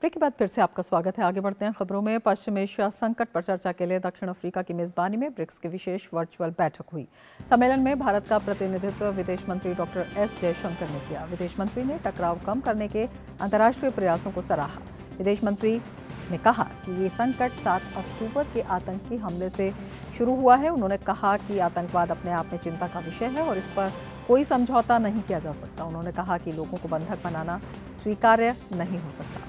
Break के बाद फिर से आपका स्वागत है। आगे बढ़ते हैं खबरों में। पश्चिम एशिया संकट पर चर्चा के लिए दक्षिण अफ्रीका की मेजबानी में ब्रिक्स की विशेष वर्चुअल बैठक हुई। सम्मेलन में भारत का प्रतिनिधित्व विदेश मंत्री डॉक्टर एस जयशंकर ने किया। विदेश मंत्री ने टकराव कम करने के अंतर्राष्ट्रीय प्रयासों को सराहा। विदेश मंत्री ने कहा कि ये संकट 7 अक्टूबर के आतंकी हमले से शुरू हुआ है। उन्होंने कहा कि आतंकवाद अपने आप में चिंता का विषय है और इस पर कोई समझौता नहीं किया जा सकता। उन्होंने कहा कि लोगों को बंधक बनाना स्वीकार्य नहीं हो सकता।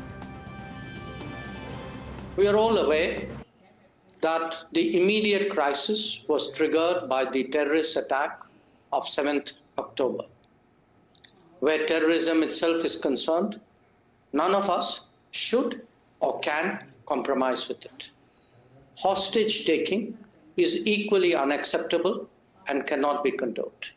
We are all aware that the immediate crisis was triggered by the terrorist attack of 7th October. Where terrorism itself is concerned, none of us should or can compromise with it. Hostage taking is equally unacceptable and cannot be condoned.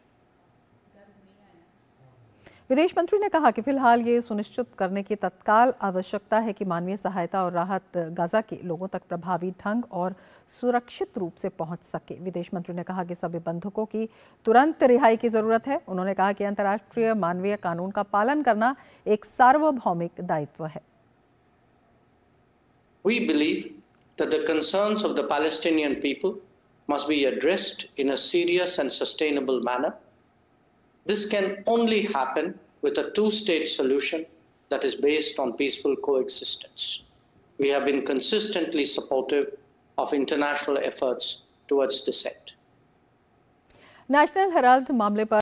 विदेश मंत्री ने कहा कि फिलहाल ये सुनिश्चित करने की तत्काल आवश्यकता है कि मानवीय सहायता और राहत गाजा के लोगों तक प्रभावी ढंग और सुरक्षित रूप से पहुंच सके। विदेश मंत्री ने कहा कि सभी बंधकों की तुरंत रिहाई की जरूरत है। उन्होंने कहा कि अंतर्राष्ट्रीय मानवीय कानून का पालन करना एक सार्वभौमिक दायित्व है। We believe that the concerns of the Palestinian people must be addressed in a serious and sustainable manner. This can only happen with a two-state solution that is based on peaceful coexistence. We have been consistently supportive of international efforts towards this end. National Herald मामले पर